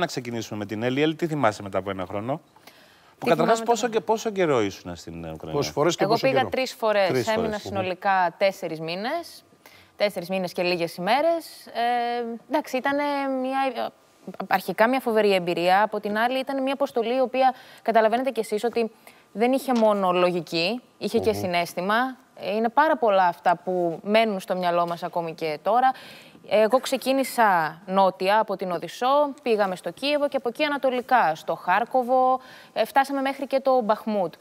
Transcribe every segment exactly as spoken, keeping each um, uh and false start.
Να ξεκινήσουμε με την Έλλη. Έλλη, τι θυμάσαι μετά από ένα χρόνο? Που καταρχάς πόσο, και, πόσο καιρό ήσουν στην Ουκρανία? Πόσες φορές και Εγώ πόσο πήγα καιρό? τρεις φορές. Τρεις Έμεινα φορές. συνολικά τέσσερις μήνες. Τέσσερις μήνες και λίγες ημέρες. Ε, εντάξει, ήταν μια, αρχικά μια φοβερή εμπειρία. Από την άλλη, ήταν μια αποστολή η οποία καταλαβαίνετε κι εσείς ότι δεν είχε μόνο λογική, είχε και συναίσθημα. Είναι πάρα πολλά αυτά που μένουν στο μυαλό μας ακόμη και τώρα. Εγώ ξεκίνησα νότια από την Οδυσσό, πήγαμε στο Κίεβο και από εκεί ανατολικά, στο Χάρκοβο, φτάσαμε μέχρι και το Μπαχμούτ.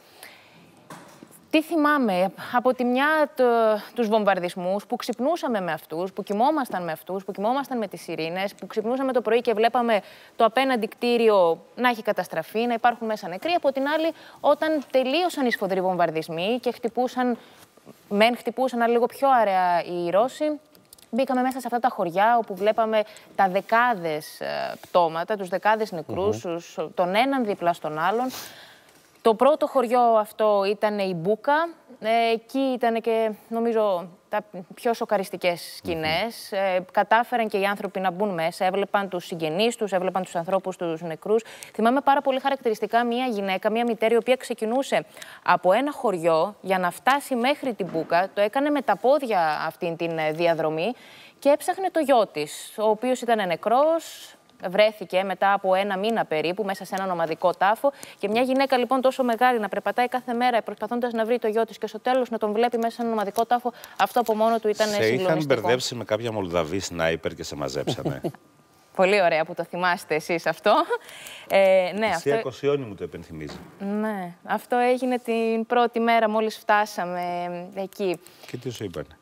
Τι θυμάμαι, από τη μια το, τους βομβαρδισμούς που ξυπνούσαμε με αυτούς, που κοιμόμασταν με αυτούς, που κοιμόμασταν με τις σιρήνες, που ξυπνούσαμε το πρωί και βλέπαμε το απέναντι κτίριο να έχει καταστραφεί, να υπάρχουν μέσα νεκροί. Από την άλλη, όταν τελείωσαν οι σφοδροί βομβαρδισμοί και χτυπούσαν, μεν χτυπούσαν, αλλά λίγο πιο αραιά οι Ρώσοι, μπήκαμε μέσα σε αυτά τα χωριά όπου βλέπαμε τα δεκάδες πτώματα, τους δεκάδες νεκρούς, mm-hmm. τον έναν δίπλα στον άλλον. Το πρώτο χωριό αυτό ήταν η Μπούκα. Ε, εκεί ήταν και, νομίζω, τα πιο σοκαριστικές σκηνές. Mm-hmm. Ε, κατάφεραν και οι άνθρωποι να μπουν μέσα, έβλεπαν τους συγγενείς τους, έβλεπαν τους ανθρώπους τους νεκρούς. Θυμάμαι πάρα πολύ χαρακτηριστικά μία γυναίκα, μία μητέρα, η οποία ξεκινούσε από ένα χωριό για να φτάσει μέχρι την Μπούκα. Το έκανε με τα πόδια αυτή την διαδρομή και έψαχνε το γιο της, ο οποίος ήταν νεκρός. Βρέθηκε μετά από ένα μήνα περίπου μέσα σε έναν ομαδικό τάφο. Και μια γυναίκα λοιπόν τόσο μεγάλη να περπατάει κάθε μέρα προσπαθώντας να βρει το γιο της και στο τέλος να τον βλέπει μέσα σε έναν ομαδικό τάφο, αυτό από μόνο του ήταν συγκλονιστικό. Σε είχαν μπερδέψει με κάποια Μολδαβή σνάιπερ και σε μαζέψανε? Πολύ ωραία που το θυμάστε εσείς αυτό. Ε, ναι, η αυτό... Σία Κοσιόνι μου το επενθυμίζει. Ναι, αυτό έγινε την πρώτη μέρα μόλις φτάσαμε εκεί. Και τι σου είπανε?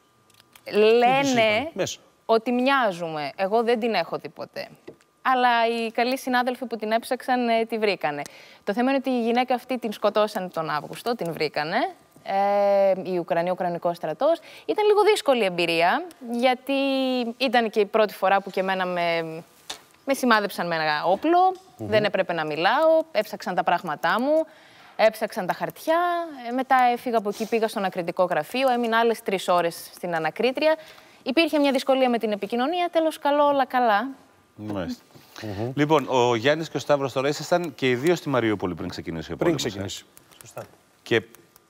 Λένε ότι μοιάζουμε. Εγώ δεν την έχω δει ποτέ. Αλλά οι καλοί συνάδελφοι που την έψαξαν ε, τη βρήκανε. Το θέμα είναι ότι η γυναίκα αυτή την σκοτώσαν τον Αύγουστο, την βρήκανε. Ε, η Ουκρανία, ο Ουκρανικός στρατός. Ήταν λίγο δύσκολη εμπειρία, γιατί ήταν και η πρώτη φορά που και εμένα με, με σημάδεψαν με ένα όπλο. Mm-hmm. Δεν έπρεπε να μιλάω, έψαξαν τα πράγματά μου, έψαξαν τα χαρτιά. Ε, μετά έφυγα από εκεί, πήγα στο ανακριτικό γραφείο, έμεινα άλλες τρεις ώρες στην ανακρίτρια. Υπήρχε μια δυσκολία με την επικοινωνία, τέλος καλό, όλα καλά. Μάλιστα. Mm-hmm. Λοιπόν, ο Γιάννης και ο Σταύρος τώρα ήσασταν και οι δύο στη Μαριούπολη πριν ξεκινήσει ο πόλεμος. Πριν ξεκινήσει. Σωστά. Και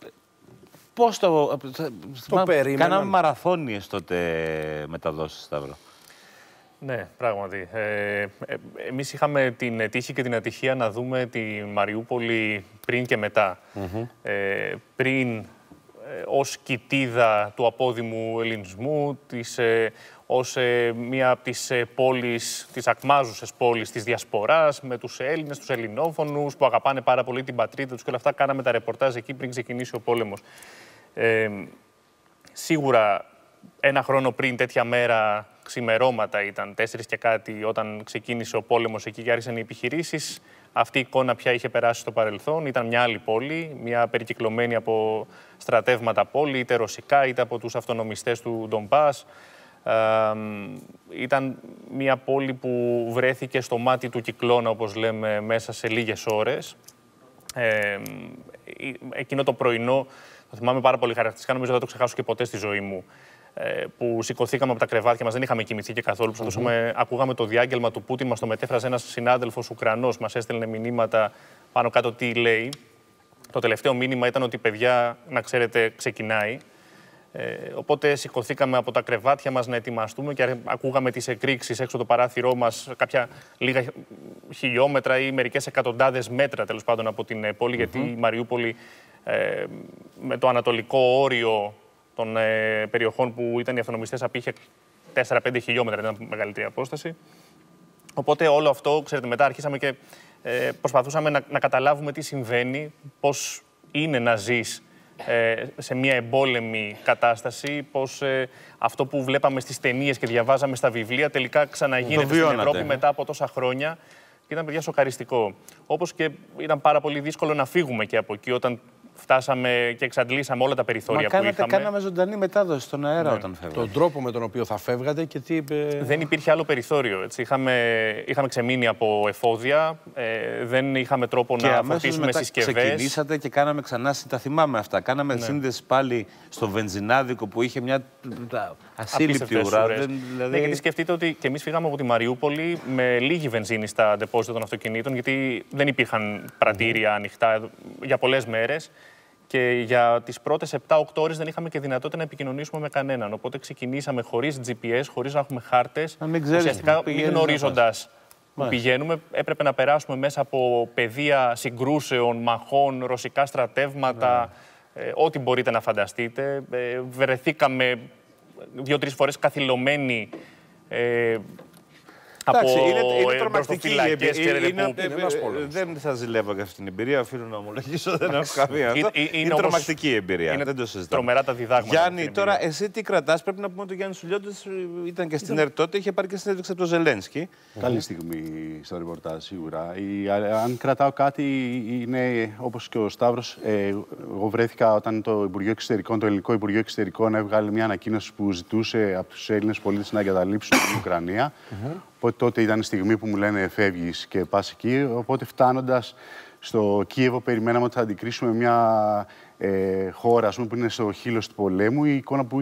πώς το... Το περίμεναν. Κάναμε μαραθώνιες τότε μεταδόσεις, Σταύρο. Ναι, πράγματι. Ε, ε, εμείς είχαμε την τύχη και την ατυχία να δούμε τη Μαριούπολη πριν και μετά. Mm-hmm. ε, πριν ε, ως κοιτίδα του απόδημου ελληνισμού, της, ε, ως ε, μία από τις ε, πόλεις, τις ακμάζουσες πόλεις της διασποράς, με τους Έλληνες, τους ελληνόφωνους, που αγαπάνε πάρα πολύ την πατρίδα τους και όλα αυτά. Κάναμε τα ρεπορτάζ εκεί πριν ξεκινήσει ο πόλεμος. Ε, σίγουρα ένα χρόνο πριν, τέτοια μέρα, ξημερώματα ήταν, τέσσερις και κάτι, όταν ξεκίνησε ο πόλεμος εκεί και άρχισαν οι επιχειρήσεις. Αυτή η εικόνα πια είχε περάσει στο παρελθόν. Ήταν μια άλλη πόλη, μια περικυκλωμένη από στρατεύματα πόλη, είτε ρωσικά είτε από τους αυτονομιστές του Ντομπάς. Ε, ήταν μια πόλη που βρέθηκε στο μάτι του κυκλώνα, όπως λέμε, μέσα σε λίγες ώρες. Ε, εκείνο το πρωινό, το θυμάμαι πάρα πολύ χαρακτηριστικά, νομίζω δεν το ξεχάσω και ποτέ στη ζωή μου, ε, που σηκωθήκαμε από τα κρεβάτια μας, δεν είχαμε κοιμηθεί και καθόλου. Mm-hmm. Ακούγαμε το διάγγελμα του Πούτιν, μας το μετέφραζε ένας συνάδελφος Ουκρανός, μας έστελνε μηνύματα πάνω κάτω τι λέει. Το τελευταίο μήνυμα ήταν ότι, παιδιά, να ξέρετε, ξεκινάει. Ε, οπότε σηκωθήκαμε από τα κρεβάτια μας να ετοιμαστούμε και ακούγαμε τις εκρήξεις έξω το παράθυρό μας, κάποια λίγα χιλιόμετρα ή μερικές εκατοντάδες μέτρα, τέλος πάντων, από την πόλη, mm-hmm. γιατί η Μαριούπολη ε, με το ανατολικό όριο των ε, περιοχών που ήταν οι αυτονομιστές απήχε τέσσερα πέντε χιλιόμετρα, ήταν μεγαλύτερη απόσταση. Οπότε όλο αυτό, ξέρετε, μετά αρχίσαμε και ε, προσπαθούσαμε να, να καταλάβουμε τι συμβαίνει, πώς είναι να ζεις ε, σε μια εμπόλεμη κατάσταση, πώς ε, αυτό που βλέπαμε στις ταινίες και διαβάζαμε στα βιβλία τελικά ξαναγίνεται στην Ευρώπη μετά από τόσα χρόνια. Και ήταν, παιδιά, σοκαριστικό. Όπως και ήταν πάρα πολύ δύσκολο να φύγουμε και από εκεί όταν φτάσαμε και εξαντλήσαμε όλα τα περιθώρια Μα που κάνατε, είχαμε. κάναμε ζωντανή μετάδοση στον αέρα Ναι. όταν φεύγατε. Τον τρόπο με τον οποίο θα φεύγατε και τι. Ε... Δεν υπήρχε άλλο περιθώριο. Έτσι. Είχαμε, είχαμε ξεμείνει από εφόδια, ε, δεν είχαμε τρόπο Και να αμέσως φορτίσουμε μετά συσκευές. ξεκινήσατε και κάναμε ξανά, τα θυμάμαι αυτά. Κάναμε Ναι. σύνδεση πάλι στο βενζινάδικο που είχε μια ασύλληπτη Απίστευτες ουρά. ουρές. Δεν, δηλαδή... Ναι, γιατί σκεφτείτε ότι και εμείς φύγαμε από τη Μαριούπολη με λίγη βενζίνη στα ντεπόζιτα των αυτοκινήτων, γιατί δεν υπήρχαν πρατήρια ανοιχτά για πολλές μέρες. Και για τις πρώτες επτά οκτώ ώρες δεν είχαμε και δυνατότητα να επικοινωνήσουμε με κανέναν. Οπότε ξεκινήσαμε χωρίς τζι πι ες, χωρίς να έχουμε χάρτες. Να μην ξέρεις Ουσιαστικά, που μη πηγαίνεις γνωρίζοντας που Μάλιστα. πηγαίνουμε, έπρεπε να περάσουμε μέσα από πεδία συγκρούσεων, μαχών, ρωσικά στρατεύματα, ε, ό,τι μπορείτε να φανταστείτε. Ε, βρεθήκαμε δύο-τρεις φορές καθυλωμένοι ε, Εντάξει, από είναι, είναι τρομακτική η εμπροστοφυλακές, εμπειρία. ξέρετε, Είναι, που- ε, είναι ένας ε, πόλεμος. δεν θα ζηλεύω για αυτή την εμπειρία, οφείλω να ομολογήσω, δεν έχω καμία. Είναι- αυτό. είναι Είναι όμως- τρομακτική η εμπειρία, είναι δεν το συζητάμε. τρομερά τα διδάγματα από Γιάννη, την τώρα εμπειρία. εσύ τι κρατάς, πρέπει να πούμε ότι ο Γιάννης Σουλιώτης ήταν και στην ΕΡΤ τότε, είχε πάρει και συνέντευξη από τον Ζελένσκι. Καλή στιγμή στο ρεπορτάζ, σίγουρα. Η, α- αν κρατάω κάτι, είναι όπως και ο Σταύρος. Ε, εγώ βρέθηκα όταν το Υπουργείο Εξωτερικών, το Ελληνικό Υπουργείο Εξωτερικών, έβγαλε μια ανακοίνωση που ζητούσε από τους Έλληνες πολίτες να εγκαταλείψουν την Ουκρανία. Οπότε τότε ήταν η στιγμή που μου λένε φεύγεις και πας εκεί. Οπότε φτάνοντας στο Κίεβο, περιμέναμε ότι θα αντικρίσουμε μια ε, χώρα, ας πούμε, που είναι στο χείλος του πολέμου. Η εικόνα που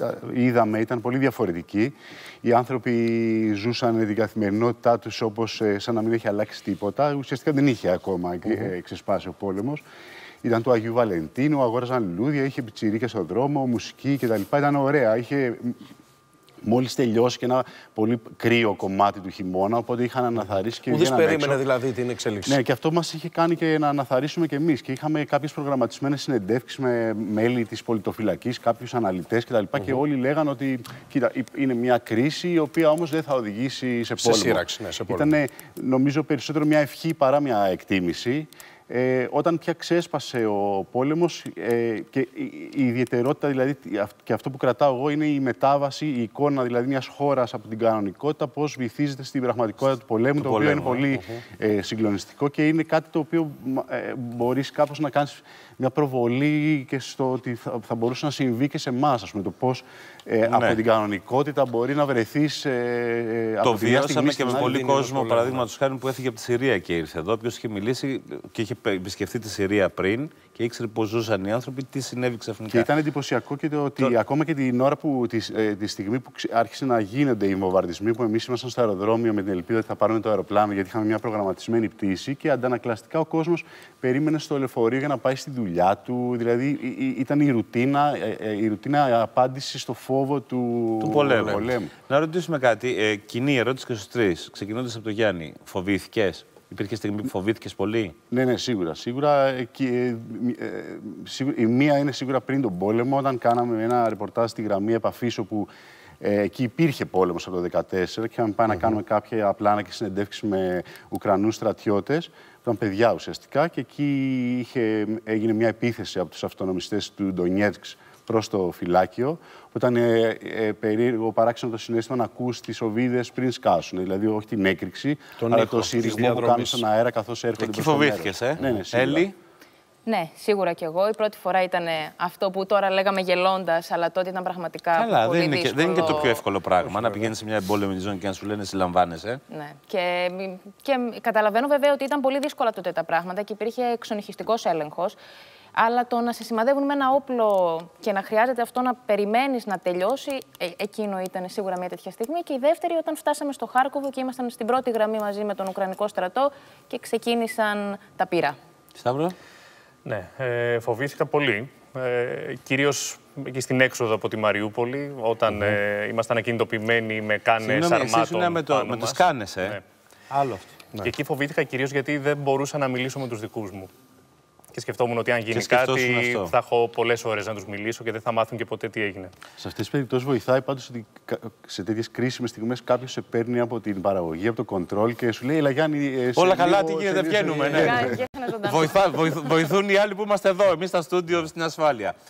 είδαμε ήταν πολύ διαφορετική. Οι άνθρωποι ζούσαν την καθημερινότητά τους όπως ε, σαν να μην έχει αλλάξει τίποτα. Ουσιαστικά δεν είχε ακόμα ε, ξεσπάσει ο πόλεμος. Ήταν του Αγίου Βαλεντίνου, αγόραζαν λουλούδια, είχε πιτσιρίκες στον δρόμο, μουσική κτλ. Ήταν ωραία. Είχε μόλις τελειώσει και ένα πολύ κρύο κομμάτι του χειμώνα, οπότε είχαν αναθαρρύσει και Ουδής βγαίναν περίμενε έξω. δηλαδή την εξέλιξη. Ναι, και αυτό μας είχε κάνει και να αναθαρρύσουμε κι εμείς. Και είχαμε κάποιες προγραμματισμένες συνεντεύξεις με μέλη της πολιτοφυλακής, κάποιους αναλυτές κτλ. Mm-hmm. Και όλοι λέγαν ότι κοίτα, είναι μια κρίση η οποία όμως δεν θα οδηγήσει σε πόλεμο. Σε σύραξη, ναι, σε πόλεμο. Ήταν, νομίζω, περισσότερο μια ευχή παρά μια εκτίμηση. Ε, όταν πια ξέσπασε ο πόλεμος ε, και η, η ιδιαιτερότητα, δηλαδή, και αυτό που κρατάω εγώ, είναι η μετάβαση, η εικόνα δηλαδή μιας χώρας από την κανονικότητα, πώς βυθίζεται στην πραγματικότητα του πολέμου, του το πολέμου, οποίο είναι πολύ ε, συγκλονιστικό και είναι κάτι το οποίο ε, μπορείς κάπως να κάνεις μια προβολή και στο ότι θα, θα μπορούσε να συμβεί και σε εμάς, ας πούμε, το πώς ε, Ναι. από την κανονικότητα μπορεί να βρεθείς ε, Το από τη μια στιγμή βιώσαμε και στην με άλλη. πολύ δεν είναι κόσμο, πολέμος. παραδείγματος χάρη, που έφυγε από τη Συρία και ήρθε εδώ. Ποιος είχε μιλήσει και είχε επισκεφτεί τη Συρία πριν και ήξερε πώς ζούσαν οι άνθρωποι, τι συνέβη ξαφνικά. Και ήταν εντυπωσιακό και το ότι Το- ακόμα και την ώρα που, τη, ε, τη στιγμή που ξε- άρχισε να γίνονται οι βομβαρδισμοί, που εμείς ήμασταν στο αεροδρόμιο με την ελπίδα ότι θα πάρουμε το αεροπλάνο, γιατί είχαμε μια προγραμματισμένη πτήση και αντανακλαστικά ο κόσμος περίμενε στο λεωφορείο για να πάει στη δουλειά του. Δηλαδή ή- ή- ήταν η ρουτίνα, ε, ε, η ρουτίνα απάντηση στο φόβο του, του πολέμου. πολέμου. Να ρωτήσουμε κάτι. Ε, κοινή ερώτηση και στους τρεις. Ξεκινώντας από τον Γιάννη, φοβήθηκες? Υπήρχε στιγμή που φοβήθηκες πολύ? Ναι, ναι, σίγουρα. Σίγουρα ε, και, ε, ε, σίγουρα, η μία είναι σίγουρα πριν τον πόλεμο, όταν κάναμε ένα ρεπορτάζ στη γραμμή επαφής, όπου ε, εκεί υπήρχε πόλεμος από το δύο χιλιάδες δεκατέσσερα και είχαμε πάει να κάνουμε κάποια πλάνα και συνεντεύξεις με Ουκρανούς στρατιώτες, που ήταν παιδιά ουσιαστικά, και εκεί είχε, έγινε μια επίθεση από τους αυτονομιστές του Ντονιέτσκ προς το φυλάκιο. Ήταν ε, ε, περίεργο, παράξενο το συναίσθημα να ακούς τις οβίδες πριν σκάσουν. Δηλαδή, όχι την έκρηξη, Τον αλλά ήχο το της σύριγμα που διαδρομής. κάνουν στον αέρα καθώς έρχονται Εκεί προς το μέρος. φοβήθηκες, ε? Ναι, ναι, σίγουρα. Έλλη? Ναι, σίγουρα κι εγώ. Η πρώτη φορά ήταν αυτό που τώρα λέγαμε γελώντας, αλλά τότε ήταν πραγματικά Καλά, πολύ δεν είναι, και, δύσκολο. δεν είναι και το πιο εύκολο πράγμα να πηγαίνεις σε μια εμπόλεμη ζώνη και να σου λένε συλλαμβάνεσαι. Ναι. Και, και καταλαβαίνω βέβαια ότι ήταν πολύ δύσκολα τότε τα πράγματα και υπήρχε εξονυχιστικός έλεγχος. Αλλά το να σε σημαδεύουν με ένα όπλο και να χρειάζεται αυτό να περιμένεις να τελειώσει, ε, εκείνο ήταν σίγουρα μια τέτοια στιγμή. Και η δεύτερη, όταν φτάσαμε στο Χάρκοβο και ήμασταν στην πρώτη γραμμή μαζί με τον Ουκρανικό στρατό και ξεκίνησαν τα πύρα. Σταύρο? Ναι, ε, φοβήθηκα πολύ. Ε, κυρίως εκεί στην έξοδο από τη Μαριούπολη, όταν ε, ήμασταν ακινητοποιημένοι με κάνες Συγγνώμη, εσύ αρμάτων ήσουν με, το, πάνω με μας. τις κάνες, ε. Ναι. Άλλο αυτό. Και εκεί φοβήθηκα κυρίως γιατί δεν μπορούσα να μιλήσω με τους δικούς μου. Και σκεφτόμουν ότι αν γίνει σκεφτόσουν κάτι αυτό. θα έχω πολλές ώρες να τους μιλήσω και δεν θα μάθουν και ποτέ τι έγινε. Σε αυτές τις περιπτώσεις βοηθάει πάντως ότι κα- σε τέτοιες κρίσιμες στιγμές κάποιος σε παίρνει από την παραγωγή, από το κοντρόλ και σου λέει: Ελά, Γιάννη, ε, σε Όλα λίγο, καλά, τι σε γίνεται, λίγο- βγαίνουμε, ναι. Και ένα ζωντανό. Βοηθά, βοηθ- βοηθούν οι άλλοι που είμαστε εδώ, εμείς στα στούντιο στην ασφάλεια.